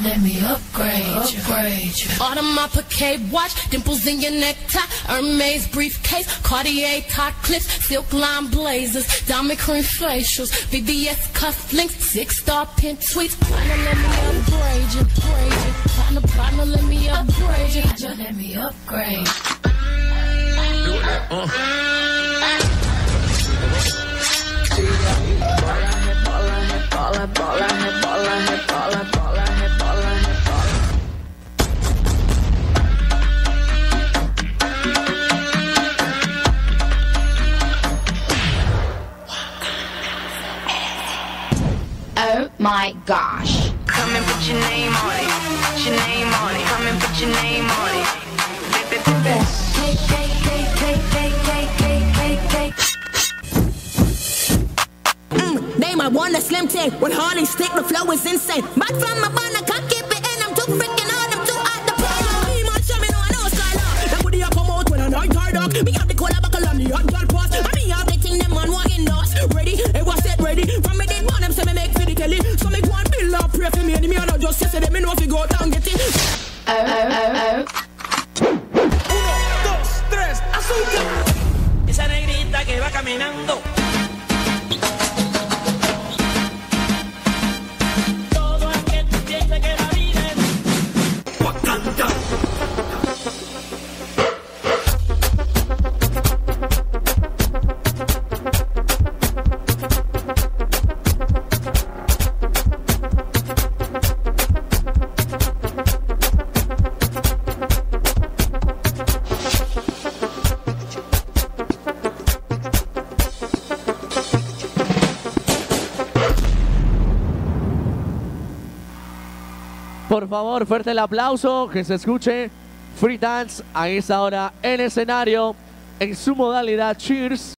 let me upgrade you. Audemars Piguet watch, dimples in your necktie, Hermes briefcase, Cartier top clips, silk line blazers, diamond cream facials, VVS cufflinks, 6-star pin tweets. Partner, let me upgrade you. Partner, let me upgrade you. Let me upgrade. Oh my gosh. Come and put your name on it. Put your name on it. Come and put your name on it. Name I want a slim thing. When Harley stick, the flow is insane. But from my band, I can't keep it in. I'm too freaking hard, I'm too hard to play. Me man, show me no, I know style. That booty come out when I night hard dog. Me have the color buckle on the hot girl pass. And me have the thing them man want in us. Ready? It was set ready. From me did one, them say me make for the telly. So me go and build up, pray for me. And me I not just say them, me know if you go down, get it. Oh. 1, 2, 3, azúcar. Esa negrita que va caminando. Todo aquel que piensa que la vida es Wakanda. Por favor, fuerte el aplauso, que se escuche Freedanz a esta hora en escenario en su modalidad Cheers.